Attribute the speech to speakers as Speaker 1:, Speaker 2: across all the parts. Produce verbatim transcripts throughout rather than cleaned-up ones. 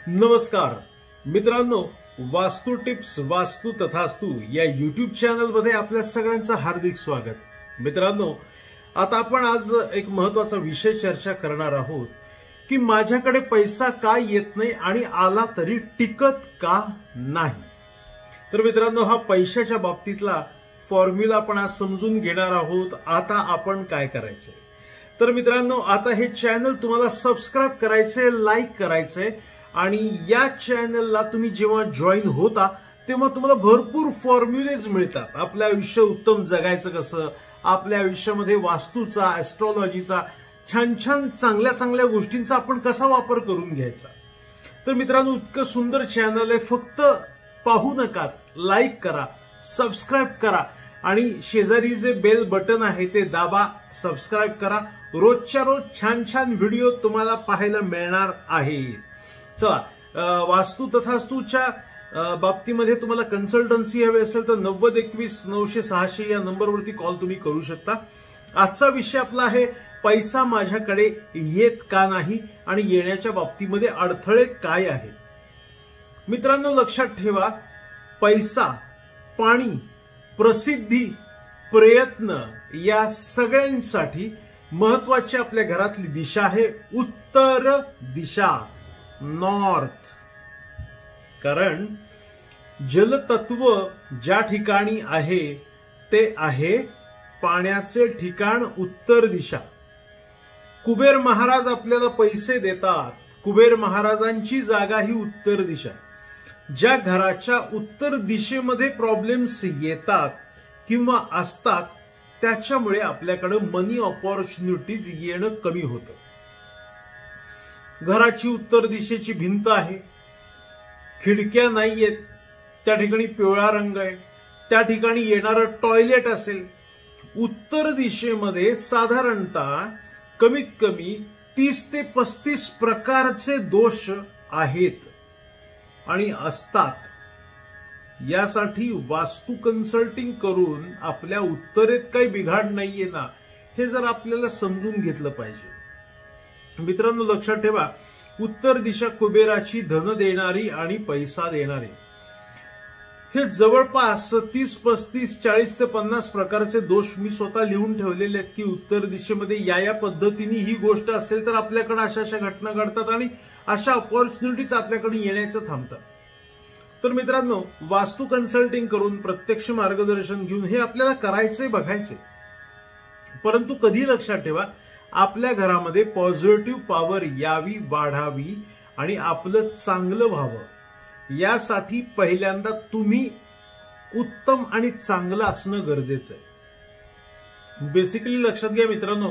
Speaker 1: नमस्कार मित्रांनो, वास्तू टिप्स वास्तू तथास्तू या यूट्यूब चॅनल मध्ये आपल्या सगळ्यांचं हार्दिक स्वागत। मित्रांनो, आता आपण आज एक महत्त्वाचा विषय चर्चा करणार आहोत की माझ्याकडे पैसा का येत नाही आणि आला तरी टिकत का नाही। तर मित्रांनो, हा पैशाच्या बाबतीतला फॉर्म्युला आपण आज समजून घेणार आहोत। आता आपण काय करायचंय, तर मित्रांनो, आता हे चॅनल तुम्हाला सबस्क्राइब करायचंय, लाईक करायचंय आणि या चॅनलला तुम्ही जेव्हा जॉईन होता तेव्हा तुम्हाला भरपूर फॉर्म्युलेज मिळतात। आपलं आयुष्य उत्तम जगायचं कसं, आपल्या आयुष्यामध्ये वास्तूचा, ऍस्ट्रॉलॉजीचा, छान छान चांगल्या चांगल्या गोष्टींचा आपण कसा वापर करून घ्यायचा। तर मित्रांनो, इतकं सुंदर चॅनल आहे, फक्त पाहू नका, लाईक करा, सबस्क्राइब करा आणि शेजारी जे बेल बटन आहे ते दाबा, सबस्क्राइब करा। रोजच्या रोज छान छान व्हिडिओ तुम्हाला पाहायला मिळणार आहेत। चला, वास्तू तथास्तूच्या बाबतीमध्ये तुम्हाला कन्सल्टन्सी हवी असेल तर नव्वद एकवीस नऊशे सहाशे या नंबरवरती कॉल तुम्ही करू शकता। आजचा विषय आपला आहे पैसा माझ्याकडे येत का नाही आणि येण्याच्या बाबतीमध्ये अडथळे काय आहेत। मित्रांनो, लक्षात ठेवा, पैसा, पाणी, प्रसिद्धी, प्रयत्न या सगळ्यांसाठी महत्वाची आपल्या घरातली दिशा आहे उत्तर दिशा, नॉर्थ। कारण जलतत्व ज्या ठिकाणी आहे ते आहे पाण्याचे ठिकाण उत्तर दिशा। कुबेर महाराज आपल्याला पैसे देतात, कुबेर महाराजांची जागा ही उत्तर दिशा। ज्या घराच्या उत्तर दिशेमध्ये प्रॉब्लेम्स येतात किंवा असतात त्याच्यामुळे आपल्याकडे मनी ऑपॉर्च्युनिटीज येणं कमी होतं। घराची उत्तर दिशेची भिंत आहे, खिडक्या नाहीयेत, त्या ठिकाणी पिवळा रंग आहे, त्या ठिकाणी येणारं टॉयलेट असेल, उत्तर दिशेमध्ये साधारणतः कमीत कमी तीस ते पस्तीस प्रकारचे दोष आहेत आणि असतात। यासाठी वास्तू कन्सल्टिंग करून आपल्या उत्तरेत काही बिघाड नाहीये ना, हे जर आपल्याला समजून घेतलं पाहिजे। मित्रांनो, लक्षात ठेवा, उत्तर दिशा कुबेराची धन देणारी आणि पैसा देणारी। हे जवळपास तीस पस्तीस चाळीस ते पन्नास प्रकारचे दोष मी स्वतः लिहून ठेवलेले आहेत की उत्तर दिशेमध्ये या या पद्धतीने ही गोष्ट असेल तर आपल्याकडे अशा अशा घटना घडतात आणि अशा ऑपॉर्च्युनिटीज आपल्याकडे येण्याचं थांबतात। तर मित्रांनो, वास्तू कन्सल्टिंग करून प्रत्यक्ष मार्गदर्शन घेऊन हे आपल्याला करायचंय, बघायचंय। परंतु कधी लक्षात ठेवा, आपल्या घरामध्ये पॉझिटिव्ह पॉवर यावी, वाढावी आणि आपलं चांगलं व्हावं यासाठी पहिल्यांदा तुम्ही उत्तम आणि चांगलं असणं गरजेचं आहे। बेसिकली लक्षात घ्या मित्रांनो,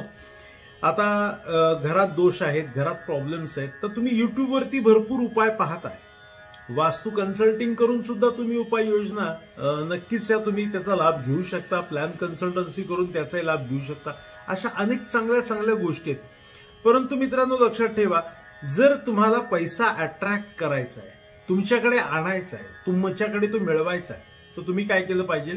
Speaker 1: आता घरात दोष आहेत, घरात प्रॉब्लेम्स आहेत, तर तुम्ही युट्यूब वरती भरपूर उपाय पाहताय। वास्तू कन्सल्टिंग करून सुद्धा तुम्ही उपाययोजना नक्कीच या तुम्ही त्याचा लाभ घेऊ शकता। प्लॅन कन्सल्टन्सी करून त्याचाही लाभ घेऊ शकता। अशा अनेक चांगल्या चांगल्या गोष्टी आहेत। परंतु मित्रांनो, लक्षात ठेवा, जर तुम्हाला पैसा अट्रॅक्ट करायचा आहे, तुमच्याकडे आणायचा आहे, तुमच्याकडे तो मिळवायचा आहे, तर तुम्ही काय केलं पाहिजे?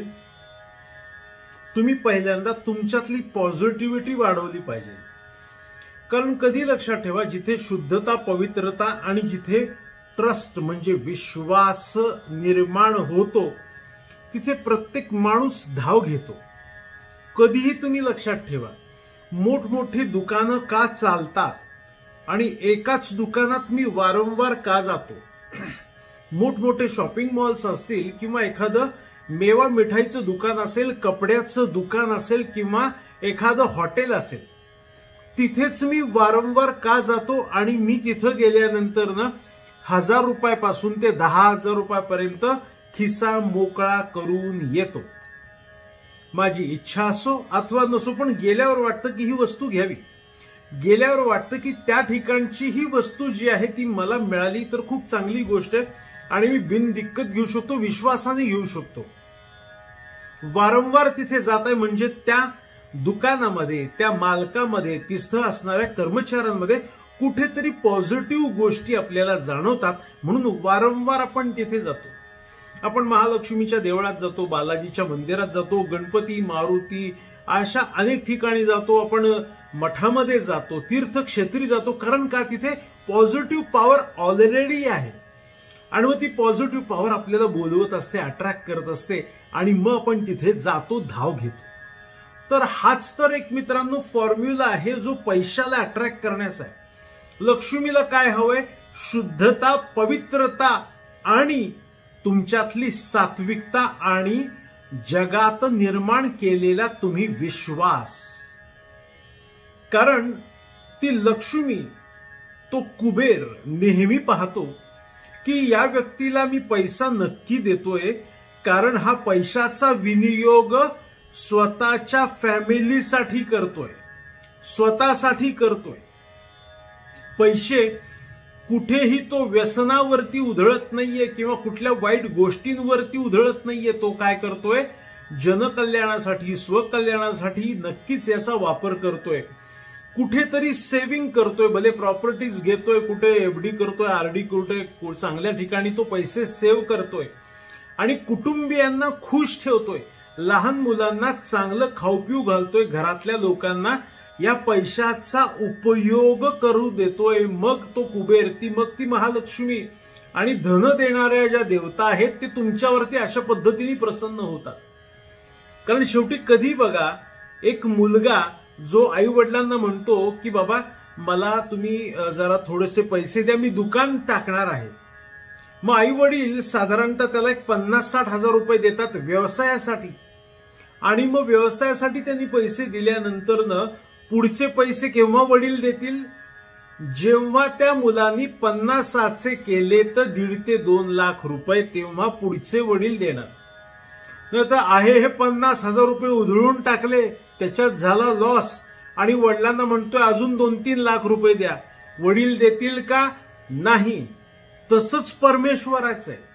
Speaker 1: तुम्ही पहिल्यांदा तुमच्यातली पॉझिटिव्हिटी वाढवली पाहिजे। कारण कधी लक्षात ठेवा, जिथे शुद्धता, पवित्रता आणि जिथे ट्रस्ट म्हणजे विश्वास निर्माण होतो तिथे प्रत्येक माणूस धाव घेतो। कधीही तुम्ही लक्षात ठेवा, मोठमोठी दुकानं का चालतात आणि एकाच दुकानात मी वारंवार का जातो? मोठमोठे शॉपिंग मॉल्स असतील किंवा एखादं मेवा मिठाईचं दुकान असेल, कपड्याचं दुकान असेल किंवा एखादं हॉटेल असेल, तिथेच मी वारंवार का जातो आणि मी तिथं गेल्यानंतर ना हजार रुपयापासून ते दहा हजार रुपयापर्यंत खिसा मोकळा करून येतो। माझी इच्छा असो अथवा नसो, पण गेल्यावर वाटतं की ही वस्तू घ्यावी, गेल्यावर वाटतं की त्या ठिकाणची ही वस्तू जी आहे ती मला मिळाली तर खूप चांगली गोष्ट आहे आणि मी बिनदिक्कत घेऊ शकतो, विश्वासाने घेऊ शकतो। वारंवार तिथे जात आहे म्हणजे त्या दुकानामध्ये, त्या मालकामध्ये, तिथं असणाऱ्या कर्मचाऱ्यांमध्ये कुठेतरी पॉझिटिव्ह गोष्टी आपल्याला जाणवतात, म्हणून वारंवार आपण तिथे जातो। आपण महालक्ष्मीच्या देवळात जातो, बालाजीच्या मंदिरात जातो, गणपती, मारुती अशा अनेक ठिकाणी जातो, आपण मठामध्ये जातो, तीर्थक्षेत्री जातो, कारण का तिथे पॉझिटिव्ह पॉवर ऑलरेडी आहे आणि मग ती पॉझिटिव्ह पॉवर आपल्याला बोलवत असते, अट्रॅक्ट करत असते आणि मग आपण तिथे जातो, धाव घेतो. तर हाच तर एक मित्रांनो फॉर्म्युला आहे जो पैशाला अट्रॅक्ट करण्याचा आहे. लक्ष्मीला काय हवंय? शुद्धता, पवित्रता आणि तुमच्यातली सात्विकता आणि जगात निर्माण केलेला तुम्ही विश्वास. कारण ती लक्ष्मी, तो कुबेर नेहमी पाहतो की या व्यक्तीला मी पैसा नक्की देतोय कारण हा पैशाचा विनियोग स्वतःच्या फॅमिलीसाठी करतोय, स्वतःसाठी करतोय. पैसे कुठेही तो व्यसनावरती उधळत नाहीये किंवा कुठल्या वाईट गोष्टींवरती उधळत नाहीये. तो काय करतोय? जनकल्याणासाठी, स्वकल्याणासाठी नक्कीच याचा वापर करतोय. कुठेतरी सेव्हिंग करतोय, भले प्रॉपर्टीज घेतोय, कुठे एफडी करतोय, आरडी करतोय, चांगल्या ठिकाणी तो पैसे सेव्ह करतोय आणि कुटुंबियांना खुश ठेवतोय. लहान मुलांना चांगलं खाऊ पिऊ घालतोय, घरातल्या लोकांना या पैशाचा उपयोग करू देतोय. मग तो कुबेर, ती मग ती महालक्ष्मी आणि धन देणाऱ्या ज्या देवता आहेत ते तुमच्यावरती अशा पद्धतीने प्रसन्न होतात. कारण शेवटी कधी बघा, एक मुलगा जो आई वडिलांना म्हणतो की बाबा मला तुम्ही जरा थोडेसे पैसे द्या, मी दुकान टाकणार आहे. मग आई वडील साधारणतः त्याला एक पन्नास साठ हजार रुपये देतात व्यवसायासाठी आणि मग व्यवसायासाठी त्यांनी पैसे दिल्यानंतर न पुढचे पैसे केव्हा वडील देतील? जेव्हा त्या मुलांनी पन्नास सातशे केले तर दीड ते दोन लाख रुपये तेव्हा पुढचे वडील देणार. नाही तर आहे हे पन्नास हजार रुपये उधळून टाकले, त्याच्यात झाला लॉस आणि वडिलांना म्हणतोय अजून दोन तीन लाख रुपये द्या. वडील देतील का? नाही. तसंच परमेश्वराचं आहे.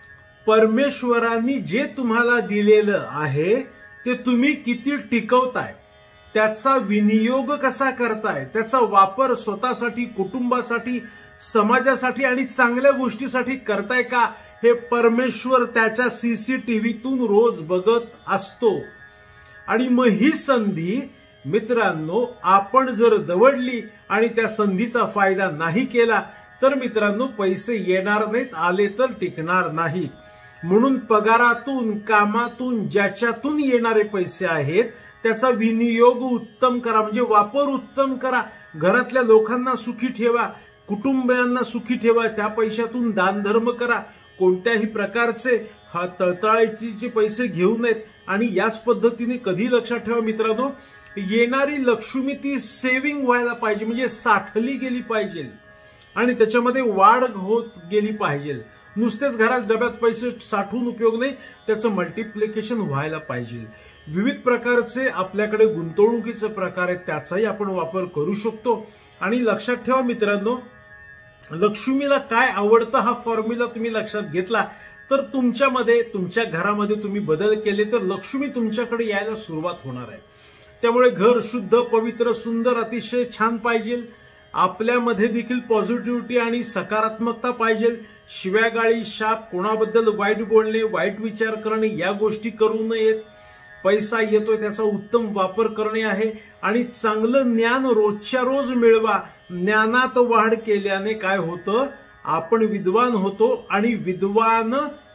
Speaker 1: परमेश्वरांनी जे तुम्हाला दिलेलं आहे ते तुम्ही किती टिकवताय, त्याचा विनियोग कसा करताय, त्याचा वापर स्वतःसाठी, कुटुंबासाठी, समाजासाठी आणि चांगल्या गोष्टीसाठी करताय का, हे परमेश्वर त्याच्या सीसीटीव्हीतून रोज बघत असतो. आणि मग ही संधी मित्रांनो आपण जर दवडली आणि त्या संधीचा फायदा नाही केला तर मित्रांनो पैसे येणार नाहीत, आले तर टिकणार नाही. म्हणून पगारातून, कामातून, ज्याच्यातून येणारे पैसे आहेत त्याचा विनियोग उत्तम करा, म्हणजे वापर उत्तम करा. घरातल्या लोकांना सुखी ठेवा, कुटुंबियांना सुखी ठेवा, त्या पैशातून दानधर्म करा. कोणत्याही प्रकारचे हा तळतळाचे पैसे घेऊ नयेत. आणि याच पद्धतीने कधी लक्षात ठेवा मित्रांनो, येणारी लक्ष्मी ती सेव्हिंग व्हायला पाहिजे, म्हणजे साठली गेली पाहिजे आणि त्याच्यामध्ये वाढ होत गेली पाहिजे. नुसतेच घरात डब्यात पैसे साठवून उपयोग नाही, त्याचं मल्टिप्लिकेशन व्हायला पाहिजे. विविध प्रकारचे आपल्याकडे गुंतवणुकीचे प्रकार आहेत, त्याचाही आपण वापर करू शकतो. आणि लक्षात ठेवा मित्रांनो, लक्ष्मीला काय आवडतं हा फॉर्म्युला तुम्ही लक्षात घेतला तर तुमच्यामध्ये, तुमच्या घरामध्ये तुम्ही बदल केले तर लक्ष्मी तुमच्याकडे यायला सुरुवात होणार आहे. त्यामुळे घर शुद्ध, पवित्र, सुंदर, अतिशय छान पाहिजे. आपल्यामध्ये देखील पॉझिटिव्हिटी आणि सकारात्मकता पाहिजे. शिव्यागाळी, शाप, कोणाबद्दल वाईट बोलणे, वाईट विचार करणे या गोष्टी करू नयेत. पैसा येतोय त्याचा उत्तम वापर करणे आहे आणि चांगलं ज्ञान रोजच्या रोज मिळवा. ज्ञानात वाढ केल्याने काय होतं, आपण विद्वान होतो आणि विद्वान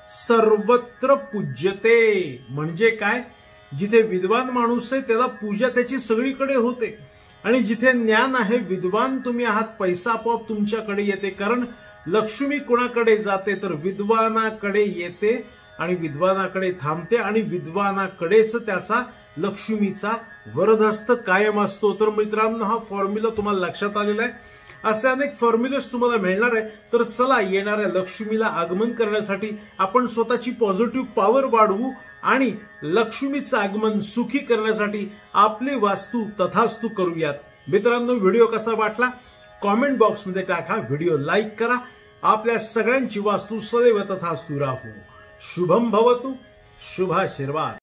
Speaker 1: सर्वत्र पूज्यते. म्हणजे काय, जिथे विद्वान माणूस आहे त्याला पूजा त्याची सगळीकडे होते आणि जिथे ज्ञान आहे, विद्वान तुम्ही आहात, पैसा आपोआप तुमच्याकडे येते. कारण लक्ष्मी कोणाकडे जाते तर विद्वानाकडे येते आणि विद्वानाकडे थांबते आणि विद्वानाकडेच त्याचा लक्ष्मीचा वरदहस्त कायम असतो. तर मित्रांनो हा फॉर्म्युला तुम्हाला लक्षात आलेला आहे. असे अनेक फॉर्म्युलेस तुम्हाला मिळणार आहे. तर चला येणाऱ्या लक्ष्मीला आगमन करण्यासाठी आपण स्वतःची पॉझिटिव्ह पॉवर वाढवू आणि लक्ष्मीचं आगमन सुखी करण्यासाठी आपली वास्तू तथास्तू करूयात. मित्रांनो व्हिडिओ कसा वाटला कॉमेंट बॉक्समध्ये टाका, व्हिडिओ लाईक करा. आपल्या सगळ्यांची वास्तू सदैव तथास्तू राहू. शुभम भवतु. शुभाशीर्वाद.